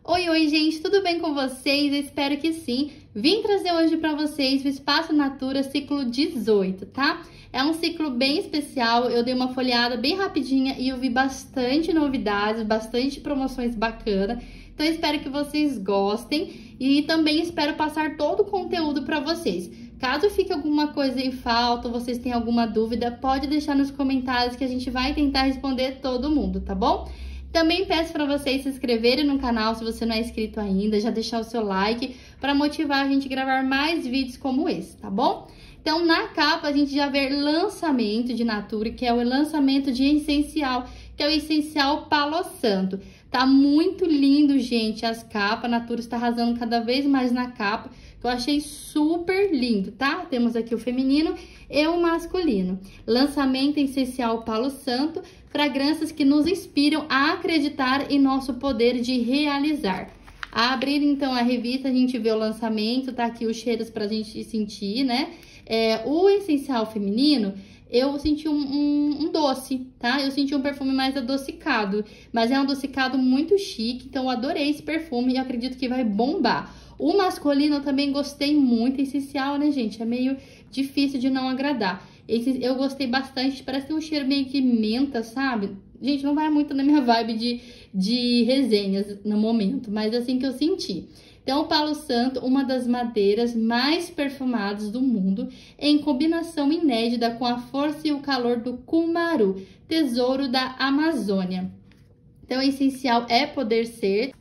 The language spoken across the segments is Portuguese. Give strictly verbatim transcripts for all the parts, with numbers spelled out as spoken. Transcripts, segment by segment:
Oi, oi, gente, tudo bem com vocês? Eu espero que sim. Vim trazer hoje para vocês o Espaço Natura ciclo dezoito, tá? É um ciclo bem especial, eu dei uma folheada bem rapidinha e eu vi bastante novidades, bastante promoções bacanas. Então, eu espero que vocês gostem e também espero passar todo o conteúdo para vocês. Caso fique alguma coisa em falta, ou vocês tenham alguma dúvida, pode deixar nos comentários que a gente vai tentar responder todo mundo, tá bom? Também peço para vocês se inscreverem no canal se você não é inscrito ainda, já deixar o seu like para motivar a gente a gravar mais vídeos como esse, tá bom? Então, na capa a gente já vê lançamento de Natura, que é o lançamento de essencial, que é o essencial Palo Santo. Tá muito lindo, gente, as capas. A Natura está arrasando cada vez mais na capa, que eu achei super lindo, tá? Temos aqui o feminino e o masculino. Lançamento essencial Palo Santo, fragrâncias que nos inspiram a acreditar em nosso poder de realizar. A abrir, então, a revista, a gente vê o lançamento, tá aqui os cheiros pra gente sentir, né? É, o essencial feminino, eu senti um, um, um doce, tá? Eu senti um perfume mais adocicado, mas é um adocicado muito chique, então eu adorei esse perfume e acredito que vai bombar. O masculino eu também gostei muito, essencial, né, gente? É meio difícil de não agradar. Esse, eu gostei bastante, parece ter um cheiro meio que menta, sabe? Gente, não vai muito na minha vibe de, de resenhas no momento, mas é assim que eu senti. Então, o Palo Santo, uma das madeiras mais perfumadas do mundo, em combinação inédita com a força e o calor do Cumaru, tesouro da Amazônia. Então, o essencial é poder ser.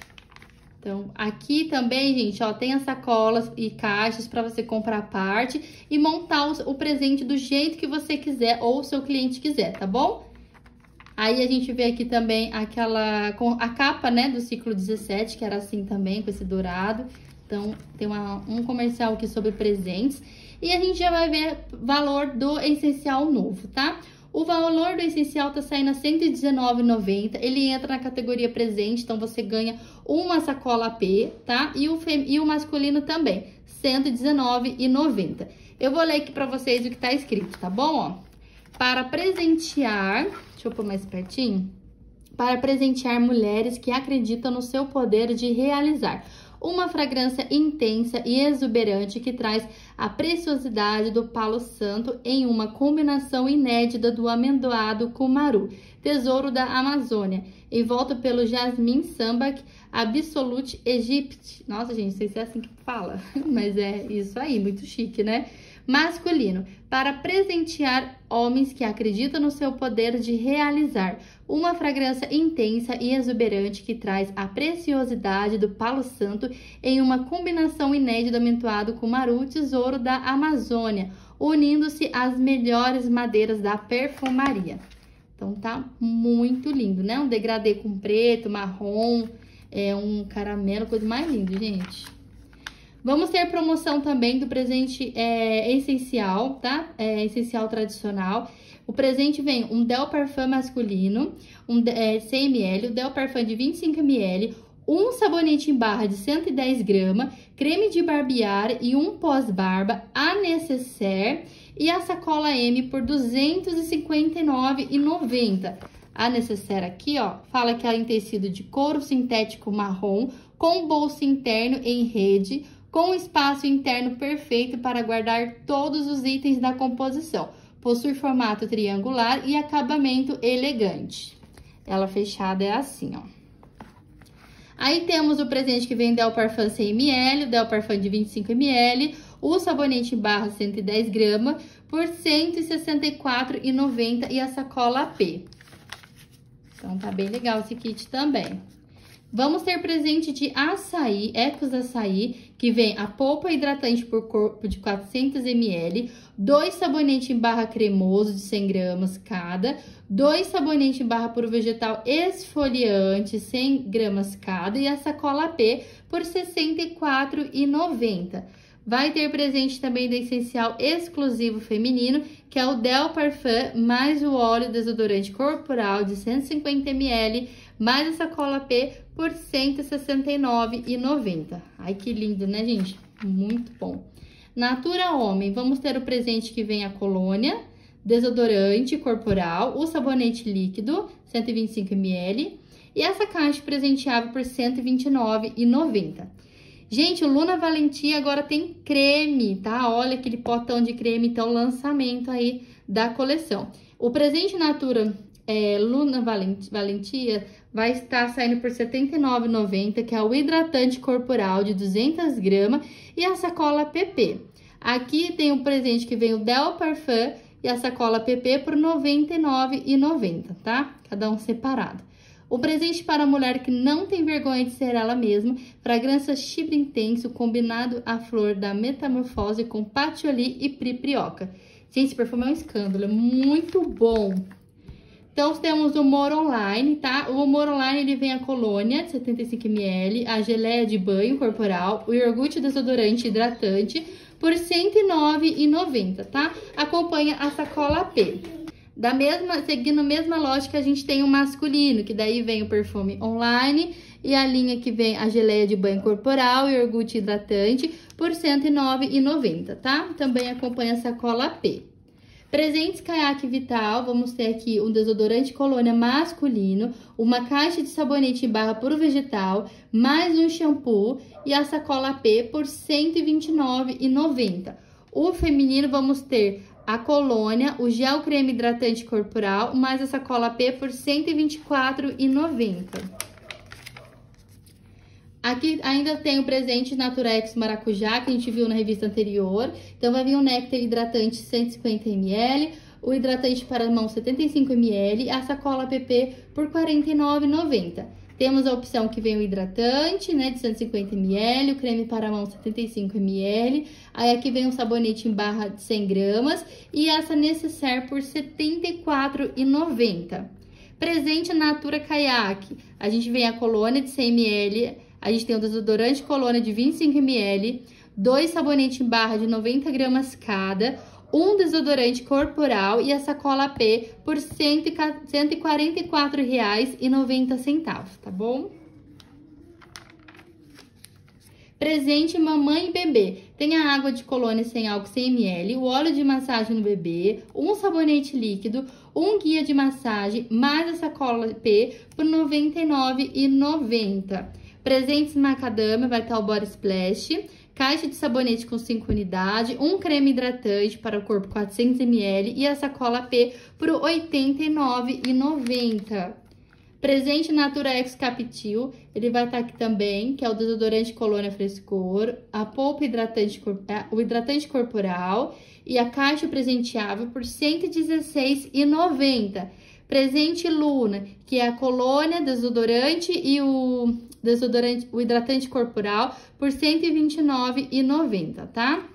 Então, aqui também, gente, ó, tem as sacolas e caixas para você comprar a parte e montar o, o presente do jeito que você quiser ou o seu cliente quiser, tá bom? Aí a gente vê aqui também aquela, com a capa, né, do ciclo dezessete, que era assim também, com esse dourado. Então, tem uma, um comercial aqui sobre presentes. E a gente já vai ver o valor do essencial novo, tá? O valor do essencial tá saindo a cento e dezenove reais e noventa centavos. Ele entra na categoria presente, então você ganha uma sacola P, tá? E o, fem... e o masculino também, cento e dezenove reais e noventa centavos. Eu vou ler aqui pra vocês o que tá escrito, tá bom? Ó. Para presentear, deixa eu pôr mais pertinho, para presentear mulheres que acreditam no seu poder de realizar. Uma fragrância intensa e exuberante que traz a preciosidade do Palo Santo em uma combinação inédita do amendoado Cumaru, tesouro da Amazônia, envolto pelo Jasmine Sambac Absolute Egypt. Nossa, gente, não sei se é assim que fala, mas é isso aí, muito chique, né? Masculino, para presentear homens que acreditam no seu poder de realizar. Uma fragrância intensa e exuberante que traz a preciosidade do Palo Santo em uma combinação inédita amendoado com Cumaru, tesouro da Amazônia, unindo-se às melhores madeiras da perfumaria. Então tá muito lindo, né? Um degradê com preto, marrom, é um caramelo, coisa mais linda, gente. Vamos ter promoção também do presente é, essencial, tá? É, essencial tradicional. O presente vem um Del Parfum masculino, um é, cem mililitros, o Del Parfum de vinte e cinco mililitros, um sabonete em barra de cento e dez gramas, creme de barbear e um pós-barba, a Necessaire e a sacola M por duzentos e cinquenta e nove reais e noventa centavos. A Necessaire aqui, ó, fala que ela é em tecido de couro sintético marrom, com bolso interno em rede, com espaço interno perfeito para guardar todos os itens da composição. Possui formato triangular e acabamento elegante. Ela fechada é assim, ó. Aí temos o presente que vem Del Parfum cem mililitros, Del Parfum de vinte e cinco mililitros, o sabonete em barra cento e dez gramas por cento e sessenta e quatro reais e noventa centavos e a sacola P. Então, tá bem legal esse kit também. Vamos ter presente de açaí, Ecos Açaí, que vem a polpa hidratante por corpo de quatrocentos mililitros, dois sabonetes em barra cremoso de cem gramas cada, dois sabonetes em barra puro vegetal esfoliante, cem gramas cada, e a sacola P por sessenta e quatro reais e noventa centavos. Vai ter presente também do essencial exclusivo feminino, que é o Del Parfum, mais o óleo desodorante corporal de cento e cinquenta mililitros, mais a sacola P por cento e sessenta e nove reais e noventa centavos. Ai, que lindo, né, gente? Muito bom. Natura Homem, vamos ter o presente que vem a colônia, desodorante corporal, o sabonete líquido, cento e vinte e cinco mililitros, E essa caixa presenteável por cento e vinte e nove reais e noventa centavos. Gente, o Luna Valentia agora tem creme, tá? Olha aquele potão de creme, então lançamento aí da coleção. O presente Natura é, Luna Valentia vai estar saindo por setenta e nove reais e noventa centavos, que é o hidratante corporal de duzentas gramas e a sacola P P. Aqui tem um presente que vem o Del Parfum e a sacola P P por noventa e nove reais e noventa centavos, tá? Cada um separado. O presente para a mulher que não tem vergonha de ser ela mesma, fragrância Chibra Intenso, combinado à flor da metamorfose com patchouli e priprioca. Gente, esse perfume é um escândalo, é muito bom. Então, temos o More Online, tá? O More Online, ele vem a colônia de setenta e cinco mililitros, a geleia de banho corporal, o iogurte desodorante hidratante por cento e nove reais e noventa centavos, tá? Acompanha a sacola P. Da mesma, seguindo a mesma lógica, a gente tem o masculino, que daí vem o perfume online e a linha que vem a geleia de banho corporal e iogurte hidratante por cento e nove reais e noventa centavos, tá? Também acompanha a sacola P. Presentes Caiaque Vital, vamos ter aqui um desodorante colônia masculino, uma caixa de sabonete em barra puro vegetal, mais um shampoo e a sacola P por cento e vinte e nove reais e noventa centavos. O feminino, vamos ter a colônia, o gel creme hidratante corporal, mais a sacola P por cento e vinte e quatro reais e noventa centavos. Aqui ainda tem o presente Naturex Maracujá, que a gente viu na revista anterior. Então, vai vir o néctar hidratante cento e cinquenta mililitros, o hidratante para mão setenta e cinco mililitros, a sacola P P por quarenta e nove reais e noventa centavos. Temos a opção que vem o hidratante, né, de cento e cinquenta mililitros, o creme para mão setenta e cinco mililitros, aí aqui vem um sabonete em barra de cem gramas e essa necessaire por setenta e quatro reais e noventa centavos. Presente Natura Caiaque, a gente vem a colônia de cem mililitros, a gente tem o desodorante colônia de vinte e cinco mililitros, dois sabonetes em barra de noventa gramas cada, um desodorante corporal e a sacola P por cento e quarenta e quatro reais e noventa centavos, tá bom? Presente mamãe e bebê. Tem a água de colônia sem álcool cem mililitros, o óleo de massagem no bebê, um sabonete líquido, um guia de massagem, mais a sacola P por noventa e nove reais e noventa centavos. Presentes macadâmia, vai estar o Body Splash, caixa de sabonete com cinco unidades, um creme hidratante para o corpo quatrocentos mililitros e a sacola P por oitenta e nove reais e noventa centavos. Presente Naturex Captil, ele vai estar aqui também, que é o desodorante colônia frescor, a polpa hidratante, o hidratante corporal e a caixa presenteável por cento e dezesseis reais e noventa centavos. Presente Luna, que é a colônia, desodorante e o desodorante, o hidratante corporal por cento e vinte e nove reais e noventa centavos, tá?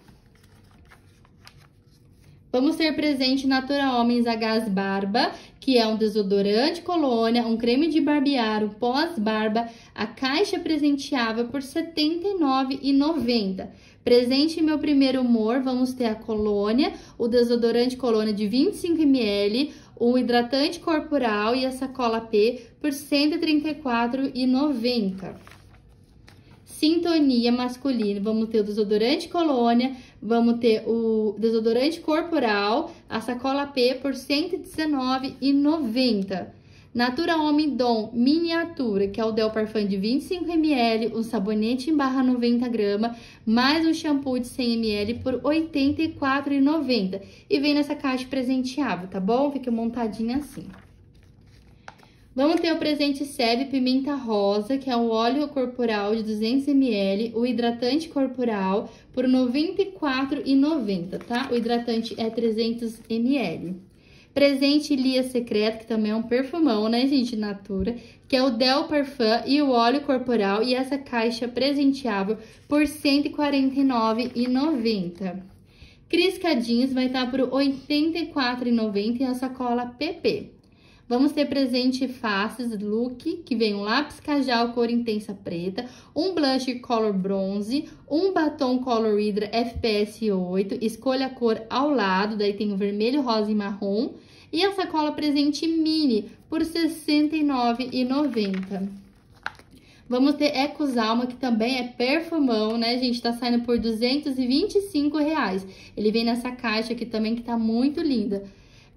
Vamos ter presente Natura Homens a Gás Barba, que é um desodorante colônia, um creme de barbear, o pós-barba, a caixa presenteável por setenta e nove reais e noventa centavos. Presente Meu Primeiro Humor, vamos ter a colônia, o desodorante colônia de vinte e cinco mililitros, o hidratante corporal e a sacola P por cento e trinta e quatro reais e noventa centavos. Sintonia masculino, vamos ter o desodorante colônia, vamos ter o desodorante corporal, a sacola P por cento e dezenove reais e noventa centavos. Natura Homem Dom Miniatura, que é o Del Parfum de vinte e cinco mililitros, um sabonete em barra noventa gramas, mais um shampoo de cem mililitros por oitenta e quatro reais e noventa centavos. E vem nessa caixa presenteável, tá bom? Fica montadinha assim. Vamos ter o presente Sebe Pimenta Rosa, que é o óleo corporal de duzentos mililitros, o hidratante corporal por noventa e quatro reais e noventa centavos, tá? O hidratante é trezentos mililitros. Presente Lia Secreto, que também é um perfumão, né, gente, Natura, que é o Del Parfum e o óleo corporal e essa caixa presenteável por cento e quarenta e nove reais e noventa centavos. Criscadinhos vai estar por oitenta e quatro reais e noventa centavos e a sacola P P. Vamos ter presente Faces Look, que vem um lápis cajal cor intensa preta, um blush color bronze, um batom color Hydra F P S oito, escolha a cor ao lado, daí tem o vermelho, rosa e marrom, e a sacola presente mini por sessenta e nove reais e noventa centavos. Vamos ter Ecos Alma, que também é perfumão, né, gente? Tá saindo por duzentos e vinte e cinco reais. Ele vem nessa caixa aqui também, que tá muito linda.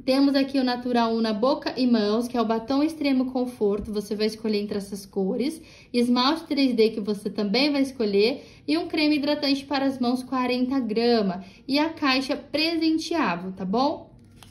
Temos aqui o Natural Una Boca e Mãos, que é o batom extremo conforto, você vai escolher entre essas cores. Esmalte três D, que você também vai escolher. E um creme hidratante para as mãos, quarenta gramas. E a caixa presenteável, tá bom?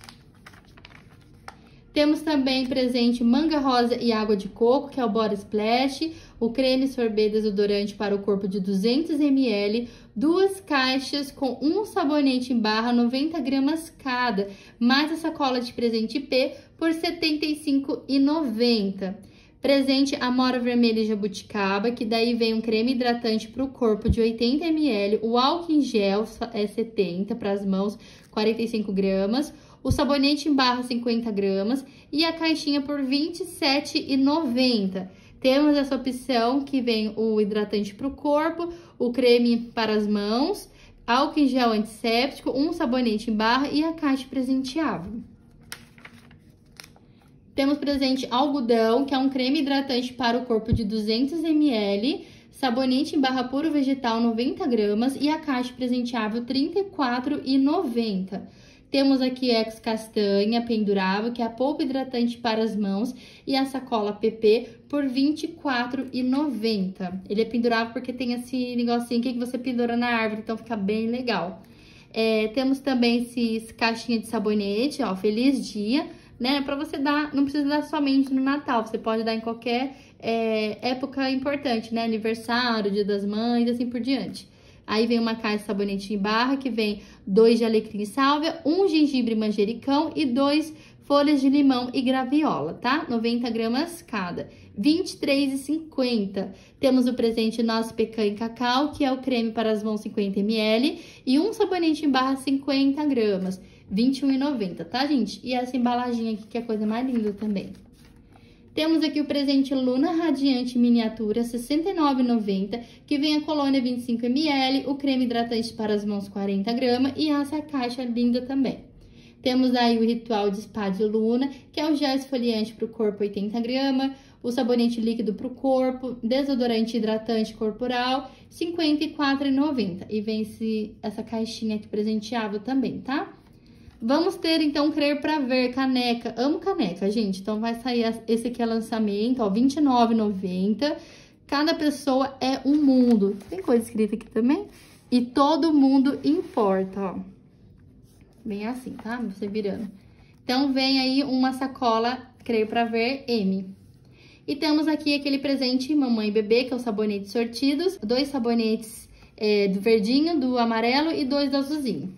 Temos também presente manga rosa e água de coco, que é o Body Splash, o creme sorbet desodorante para o corpo de duzentos mililitros, duas caixas com um sabonete em barra, noventa gramas cada, mais a sacola de presente P por setenta e cinco reais e noventa centavos. Presente Amora Vermelha e Jabuticaba, que daí vem um creme hidratante para o corpo de oitenta mililitros, o álcool em gel é setenta para as mãos, quarenta e cinco gramas, o sabonete em barra cinquenta gramas e a caixinha por vinte e sete reais e noventa centavos. Temos essa opção que vem o hidratante para o corpo, o creme para as mãos, álcool em gel antisséptico, um sabonete em barra e a caixa presenteável. Temos presente algodão, que é um creme hidratante para o corpo de duzentos mililitros, sabonete em barra puro vegetal noventa gramas e a caixa presenteável trinta e quatro reais e noventa centavos. Temos aqui ex castanha pendurável, que é a polpa hidratante para as mãos e a sacola P P por vinte e quatro reais e noventa centavos. Ele é pendurável porque tem esse negocinho aqui que você pendura na árvore, então fica bem legal. É, temos também esses caixinha de sabonete, ó, Feliz Dia, né? Para você dar, não precisa dar somente no Natal, você pode dar em qualquer é, época importante, né? Aniversário, Dia das Mães, assim por diante. Aí vem uma caixa de sabonete em barra, que vem dois de alecrim e sálvia, um gengibre e manjericão e dois folhas de limão e graviola, tá? noventa gramas cada, vinte e três reais e cinquenta centavos. Temos o presente Nosso Pecan em Cacau, que é o creme para as mãos cinquenta mililitros, e um sabonete em barra cinquenta gramas, vinte e um reais e noventa centavos, tá, gente? E essa embalaginha aqui, que é a coisa mais linda também. Temos aqui o presente Luna Radiante Miniatura, sessenta e nove reais e noventa centavos, que vem a colônia vinte e cinco mililitros, o creme hidratante para as mãos quarenta gramas e essa caixa linda também. Temos aí o Ritual de Spa de Luna, que é o gel esfoliante para o corpo oitenta gramas, o sabonete líquido para o corpo, desodorante hidratante corporal, cinquenta e quatro reais e noventa centavos. E vem esse, essa caixinha aqui presenteável também, tá? Vamos ter, então, Crer Pra Ver, caneca. Amo caneca, gente. Então, vai sair, esse aqui é lançamento, ó, vinte e nove reais e noventa centavos. Cada pessoa é um mundo. Tem coisa escrita aqui também? E todo mundo importa, ó. Bem assim, tá? Você virando. Então, vem aí uma sacola Crer Pra Ver M. E temos aqui aquele presente Mamãe e Bebê, que é o sabonete sortidos. Dois sabonetes é, do verdinho, do amarelo e dois do azulzinho.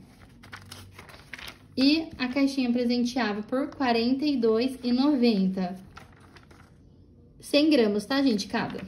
E a caixinha presenteável por quarenta e dois reais e noventa centavos. cem gramas, tá, gente? Cada.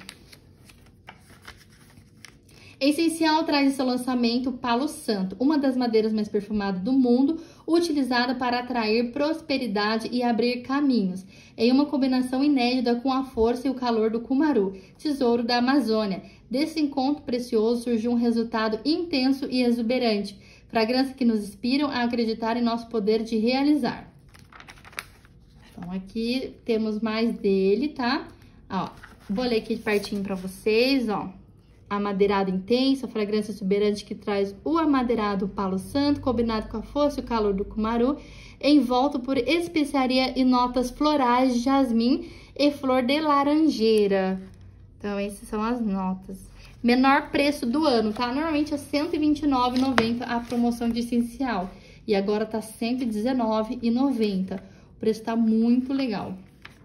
Essencial traz esse lançamento Palo Santo, uma das madeiras mais perfumadas do mundo, utilizada para atrair prosperidade e abrir caminhos, em uma combinação inédita com a força e o calor do cumaru, tesouro da Amazônia. Desse encontro precioso surgiu um resultado intenso e exuberante, fragrâncias que nos inspiram a acreditar em nosso poder de realizar. Então, aqui temos mais dele, tá? Ó, vou ler aqui de pertinho pra vocês, ó. Amadeirado intenso, a fragrância exuberante que traz o amadeirado Palo Santo, combinado com a força e o calor do cumaru, envolto por especiaria e notas florais de jasmim e flor de laranjeira. Então, essas são as notas. Menor preço do ano, tá? Normalmente é cento e vinte e nove reais e noventa centavos a promoção de essencial. E agora tá cento e dezenove reais e noventa centavos. O preço tá muito legal.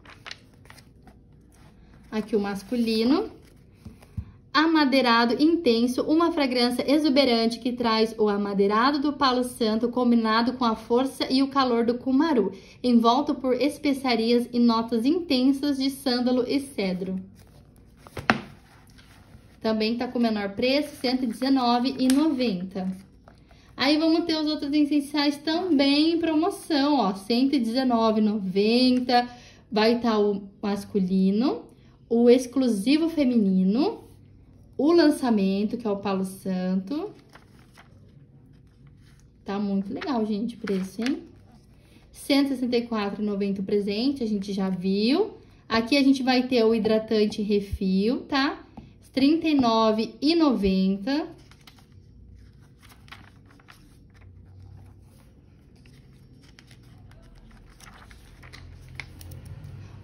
Aqui o masculino. Amadeirado intenso, uma fragrância exuberante que traz o amadeirado do Palo Santo combinado com a força e o calor do cumaru, envolto por especiarias e notas intensas de sândalo e cedro. Também tá com menor preço, cento e dezenove reais e noventa centavos. Aí vamos ter os outros essenciais também em promoção, ó, cento e dezenove reais e noventa centavos. Vai estar o masculino, o exclusivo feminino, o lançamento, que é o Palo Santo. Tá muito legal, gente, o preço, hein? cento e sessenta e quatro reais e noventa centavos o presente, a gente já viu. Aqui a gente vai ter o hidratante refil, tá? trinta e nove reais e noventa centavos.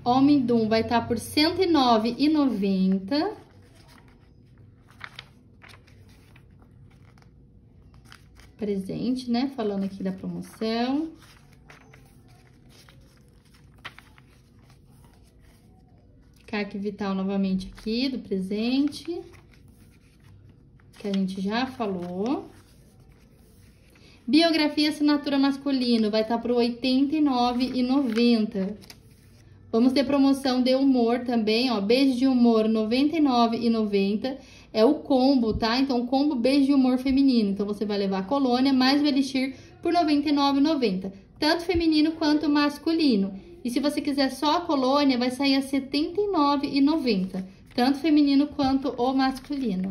Homem-Dum vai estar por cento e nove reais e noventa centavos. Presente, né? Falando aqui da promoção. Caque Vital novamente aqui, do presente. Que a gente já falou. Biografia Assinatura Masculino vai estar por oitenta e nove reais e noventa centavos. Vamos ter promoção de humor também, ó. Beijo de humor, noventa e nove reais e noventa centavos. É o combo, tá? Então, combo beijo de humor feminino. Então, você vai levar a colônia mais o elixir por noventa e nove reais e noventa centavos. Tanto feminino quanto masculino. E se você quiser só a colônia, vai sair a setenta e nove reais e noventa centavos. Tanto feminino quanto o masculino.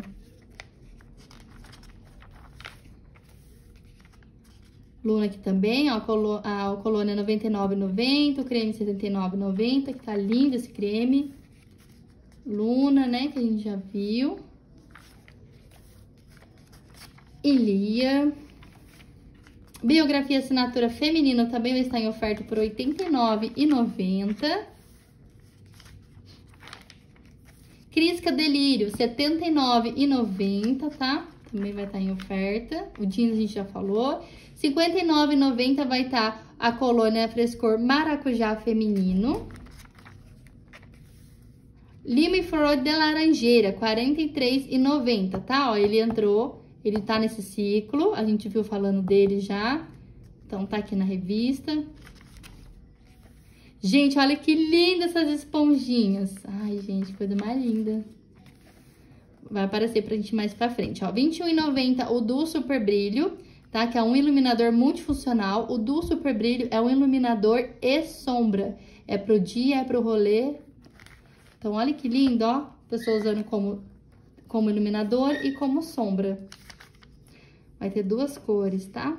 Luna aqui também, ó, a colônia noventa e nove reais e noventa centavos, o creme setenta e nove reais e noventa centavos, que tá lindo esse creme. Luna, né, que a gente já viu. Ilia. Biografia Assinatura Feminina também vai estar em oferta por oitenta e nove reais e noventa centavos. Crisca Delírio, setenta e nove reais e noventa centavos, tá? Também vai estar em oferta. O jeans a gente já falou. cinquenta e nove reais e noventa centavos vai estar a colônia Frescor Maracujá Feminino. Lima e Flor de Laranjeira, quarenta e três reais e noventa centavos, tá? Ó, ele entrou, ele tá nesse ciclo, a gente viu falando dele já. Então, tá aqui na revista. Gente, olha que linda essas esponjinhas. Ai, gente, coisa mais linda. Vai aparecer pra gente mais pra frente, ó. vinte e um reais e noventa centavos o Duo Super Brilho, tá? Que é um iluminador multifuncional. O Duo Super Brilho é um iluminador e sombra. É pro dia, é pro rolê. Então, olha que lindo, ó. Pessoa usando como, como iluminador e como sombra. Vai ter duas cores, tá?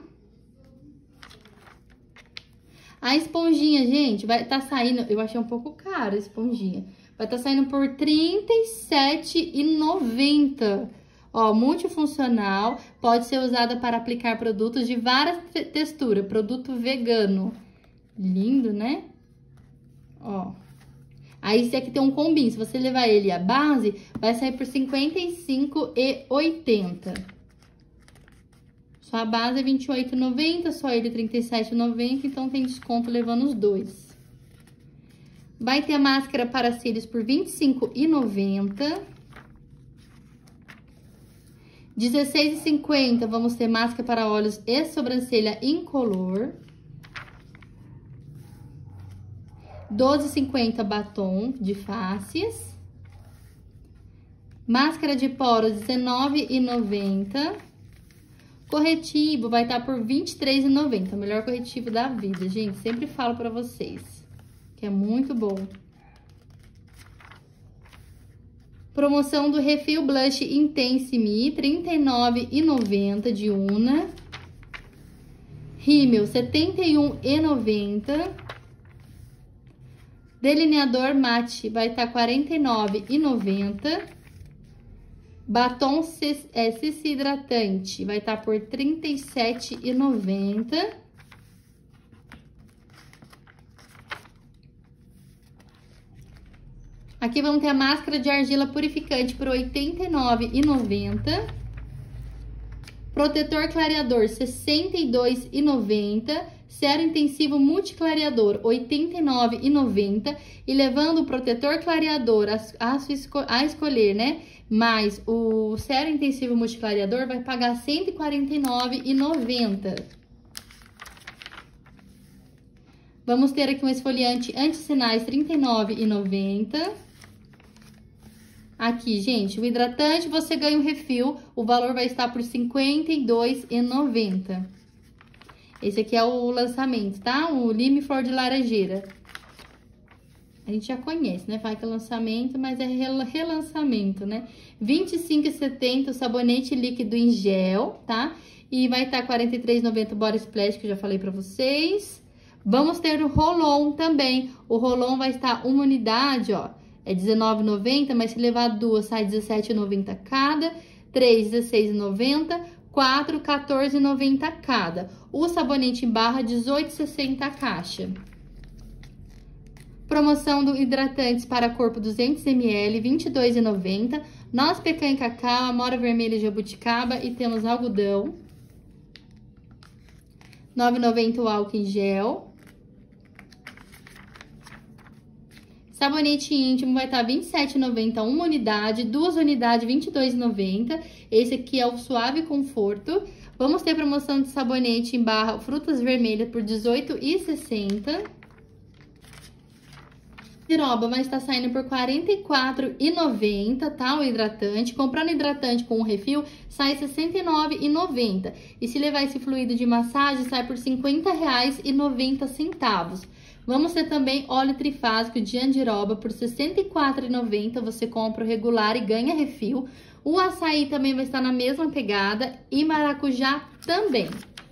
A esponjinha, gente, vai tá saindo... Eu achei um pouco caro a esponjinha. Vai tá saindo por trinta e sete reais e noventa centavos. Ó, multifuncional. Pode ser usada para aplicar produtos de várias texturas. Produto vegano. Lindo, né? Ó. Aí, esse aqui tem um combinho. Se você levar ele à base, vai sair por cinquenta e cinco reais e oitenta centavos. Só a base é vinte e oito reais e noventa centavos, só ele trinta e sete reais e noventa centavos, então tem desconto levando os dois. Vai ter a máscara para cílios por vinte e cinco reais e noventa centavos. dezesseis reais e cinquenta centavos, vamos ter máscara para olhos e sobrancelha incolor. doze reais e cinquenta centavos batom de faces. Máscara de poros, dezenove reais e noventa centavos. Corretivo vai estar por vinte e três reais e noventa centavos. O melhor corretivo da vida, gente. Sempre falo pra vocês. Que é muito bom. Promoção do Refil Blush Intense Me, trinta e nove reais e noventa centavos de Una. Rímel, setenta e um reais e noventa centavos. Delineador mate vai estar quarenta e nove reais e noventa centavos. Batom é, Cici Hidratante vai estar por trinta e sete reais e noventa centavos. Aqui vamos ter a máscara de argila purificante por oitenta e nove reais e noventa centavos. Protetor clareador, sessenta e dois reais e noventa centavos. Cero intensivo multiclareador, oitenta e nove reais e noventa centavos. E levando o protetor clareador a, a, a escolher, né? Mais o cero intensivo multiclareador vai pagar cento e quarenta e nove reais e noventa centavos. Vamos ter aqui um esfoliante anti-sinais, trinta e nove reais e noventa centavos. Aqui, gente, o hidratante você ganha um refil, o valor vai estar por cinquenta e dois reais e noventa centavos. Esse aqui é o lançamento, tá? O Lime Flor de Laranjeira. A gente já conhece, né? Fala que é lançamento, mas é relançamento, né? vinte e cinco reais e setenta centavos o sabonete líquido em gel, tá? E vai estar quarenta e três reais e noventa centavos o Body Splash, que eu já falei pra vocês. Vamos ter o Rolon também. O Rolon vai estar uma unidade, ó. É dezenove reais e noventa centavos, mas se levar duas, sai dezessete reais e noventa centavos cada. Três, dezesseis reais e noventa centavos. Quatro, quatorze reais e noventa centavos cada. O sabonete em barra, dezoito reais e sessenta centavos a caixa. Promoção do hidratantes para corpo duzentos mililitros, vinte e dois reais e noventa centavos. Noz, pecan e cacau, amora vermelha e jabuticaba. E temos algodão. nove reais e noventa centavos o álcool em gel. Sabonete íntimo vai estar vinte e sete reais e noventa centavos uma unidade, duas unidades vinte e dois reais e noventa centavos. Esse aqui é o Suave Conforto. Vamos ter promoção de sabonete em barra frutas vermelhas por dezoito reais e sessenta centavos. Andiroba vai estar saindo por quarenta e quatro reais e noventa centavos, tá? O hidratante. Comprando hidratante com o refil, sai sessenta e nove reais e noventa centavos. E se levar esse fluido de massagem, sai por cinquenta reais e noventa centavos. Vamos ter também óleo trifásico de andiroba por sessenta e quatro reais e noventa centavos. Você compra o regular e ganha refil. O açaí também vai estar na mesma pegada e maracujá também.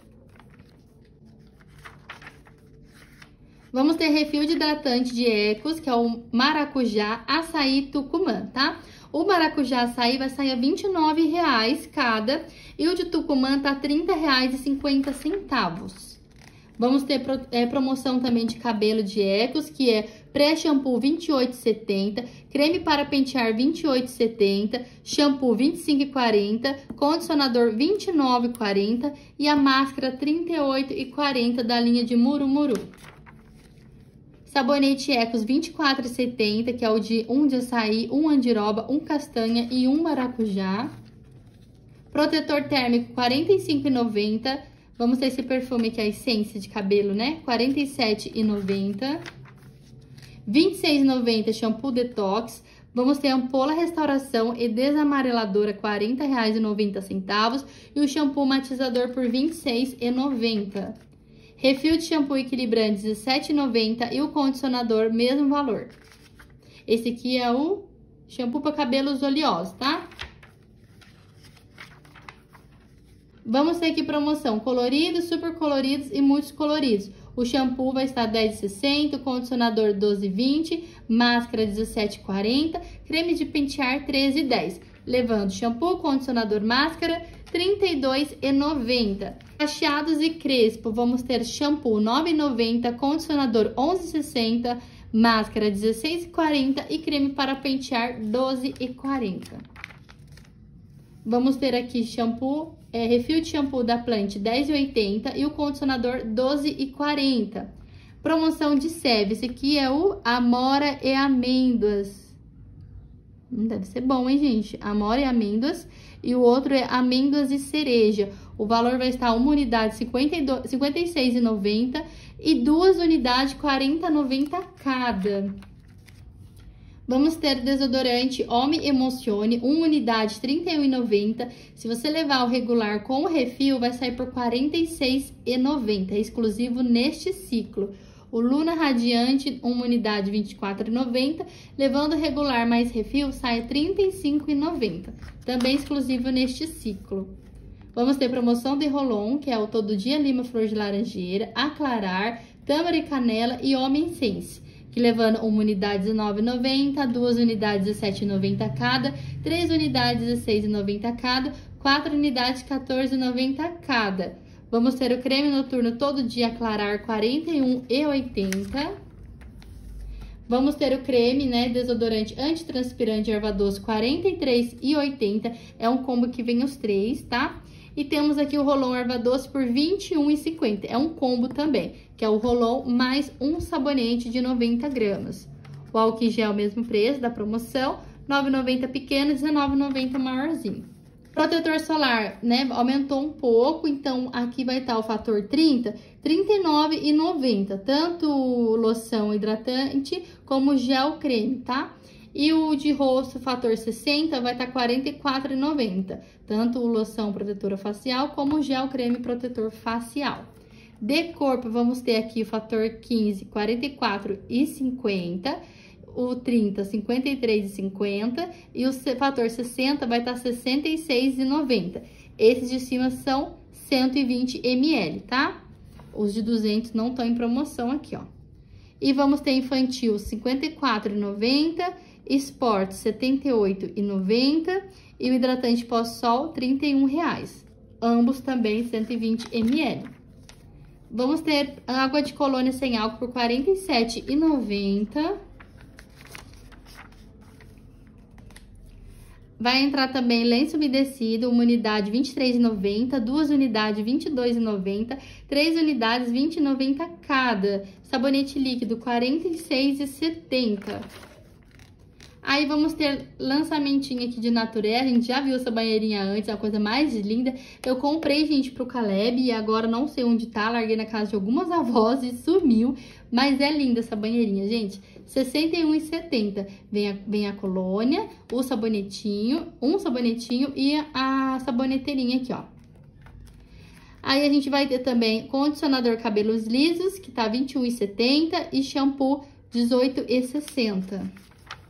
Vamos ter refil de hidratante de Ecos, que é o maracujá, açaí, tucumã, tá? O maracujá açaí vai sair a vinte e nove reais cada e o de tucumã tá trinta reais e cinquenta centavos. Vamos ter é, promoção também de cabelo de Ecos, que é pré-shampoo vinte e oito reais e setenta centavos, creme para pentear vinte e oito reais e setenta centavos, shampoo vinte e cinco reais e quarenta centavos, condicionador vinte e nove reais e quarenta centavos e a máscara trinta e oito reais e quarenta centavos da linha de Murumuru. Sabonete Ecos vinte e quatro reais e setenta centavos, que é o de um de açaí, um andiroba, um castanha e um maracujá. Protetor térmico quarenta e cinco reais e noventa centavos. Vamos ter esse perfume que é a essência de cabelo, né? quarenta e sete reais e noventa centavos. vinte e seis reais e noventa centavos shampoo detox. Vamos ter ampola restauração e desamareladora quarenta reais e noventa centavos e o shampoo matizador por vinte e seis reais e noventa centavos. Refil de shampoo equilibrante dezessete reais e noventa centavos e o condicionador mesmo valor. Esse aqui é o shampoo para cabelos oleosos, tá? Vamos ter aqui promoção coloridos, super coloridos e muitos coloridos. O shampoo vai estar dez reais e sessenta centavos, o condicionador doze reais e vinte centavos, máscara dezessete reais e quarenta centavos, creme de pentear treze reais e dez centavos. Levando shampoo, condicionador, máscara, trinta e dois reais e noventa centavos. Cacheados e crespo, vamos ter shampoo nove reais e noventa centavos, condicionador onze reais e sessenta centavos, máscara dezesseis reais e quarenta centavos e creme para pentear doze reais e quarenta centavos. Vamos ter aqui shampoo, é, refil de shampoo da Plant dez reais e oitenta centavos e o condicionador doze reais e quarenta centavos. Promoção de Seve, esse aqui é o Amora e Amêndoas. Hum, deve ser bom, hein, gente? Amora e amêndoas. E o outro é amêndoas e cereja. O valor vai estar uma unidade cinquenta e seis reais e noventa centavos e duas unidades quarenta reais e noventa centavos cada. Vamos ter desodorante Homem Emocione, uma unidade trinta e um reais e noventa centavos. Se você levar o regular com o refil, vai sair por quarenta e seis reais e noventa centavos, é exclusivo neste ciclo. O Luna Radiante, uma unidade vinte e quatro reais e noventa centavos, levando regular mais refil, sai trinta e cinco reais e noventa centavos, também exclusivo neste ciclo. Vamos ter promoção de Rolon, que é o Todo Dia Lima Flor de Laranjeira, Aclarar, Tâmara e Canela e Homem Sense, que levando uma unidade dezenove reais e noventa centavos, duas unidades dezessete reais e noventa centavos cada, três unidades dezesseis reais e noventa centavos cada, quatro unidades quatorze reais e noventa centavos cada. Vamos ter o creme noturno Todo Dia Aclarar quarenta e um reais e oitenta centavos. Vamos ter o creme, né, desodorante antitranspirante erva doce quarenta e três reais e oitenta centavos. É um combo que vem os três, tá? E temos aqui o Rolon erva doce por vinte e um reais e cinquenta centavos. É um combo também, que é o Rolon mais um sabonete de noventa gramas. O álcool em gel, mesmo preço da promoção, nove reais e noventa centavos pequeno, dezenove reais e noventa centavos maiorzinho. Protetor solar, né, aumentou um pouco, então aqui vai estar o fator trinta, trinta e nove reais e noventa centavos, tanto loção hidratante como gel creme, tá? E o de rosto, fator sessenta, vai estar quarenta e quatro reais e noventa centavos, tanto loção protetora facial como gel creme protetor facial. De corpo, vamos ter aqui o fator quinze, quarenta e quatro reais e cinquenta centavos, o trinta, cinquenta e três reais e cinquenta centavos e o fator sessenta vai estar sessenta e seis reais e noventa centavos. Esses de cima são cento e vinte mililitros, tá? Os de duzentos não estão em promoção aqui, ó. E vamos ter infantil cinquenta e quatro reais e noventa centavos, Sport setenta e oito reais e noventa centavos e o hidratante pós-sol trinta e um reais. Ambos também cento e vinte mililitros. Vamos ter água de colônia sem álcool por quarenta e sete reais e noventa centavos. Vai entrar também lenço umedecido, uma unidade vinte e três reais e noventa centavos, duas unidades vinte e dois reais e noventa centavos, três unidades vinte reais e noventa centavos cada. Sabonete líquido quarenta e seis reais e setenta centavos. Aí vamos ter lançamentinho aqui de Naturé, a gente já viu essa banheirinha antes, é a coisa mais linda. Eu comprei, gente, pro Caleb e agora não sei onde tá, larguei na casa de algumas avós e sumiu. Mas é linda essa banheirinha, gente. sessenta e um reais e setenta centavos. Vem a, vem a colônia, o sabonetinho, um sabonetinho e a saboneteirinha aqui, ó. Aí a gente vai ter também condicionador cabelos lisos, que tá vinte e um reais e setenta centavos, e shampoo dezoito reais e sessenta centavos.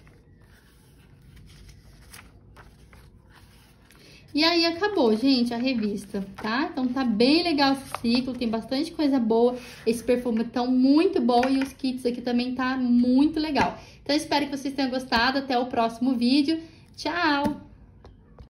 E aí, acabou, gente, a revista, tá? Então, tá bem legal esse ciclo, tem bastante coisa boa. Esse perfume tá muito bom e os kits aqui também tá muito legal. Então, espero que vocês tenham gostado. Até o próximo vídeo. Tchau!